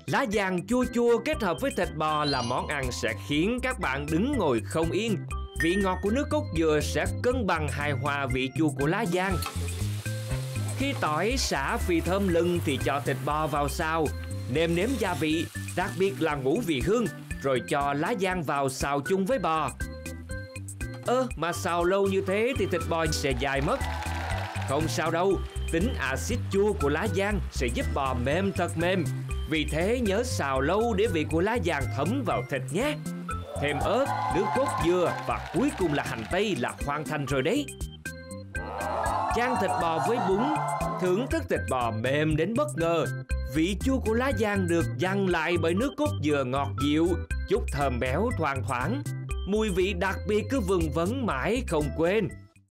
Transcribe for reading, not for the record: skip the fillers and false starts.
Lá giang chua chua kết hợp với thịt bò là món ăn sẽ khiến các bạn đứng ngồi không yên. Vị ngọt của nước cốt dừa sẽ cân bằng hài hòa vị chua của lá giang. Khi tỏi, sả, phì thơm lừng thì cho thịt bò vào xào, nêm nếm gia vị, đặc biệt là ngũ vị hương, rồi cho lá giang vào xào chung với bò. Mà xào lâu như thế thì thịt bò sẽ dai mất. Không sao đâu, tính axit chua của lá giang sẽ giúp bò mềm thật mềm. Vì thế nhớ xào lâu để vị của lá giang thấm vào thịt nhé. Thêm ớt, nước cốt dừa và cuối cùng là hành tây là hoàn thành rồi đấy. Chan thịt bò với bún, thưởng thức thịt bò mềm đến bất ngờ. Vị chua của lá giang được dằn lại bởi nước cốt dừa ngọt dịu, chút thơm béo thoang thoảng. Mùi vị đặc biệt cứ vừng vấn mãi không quên.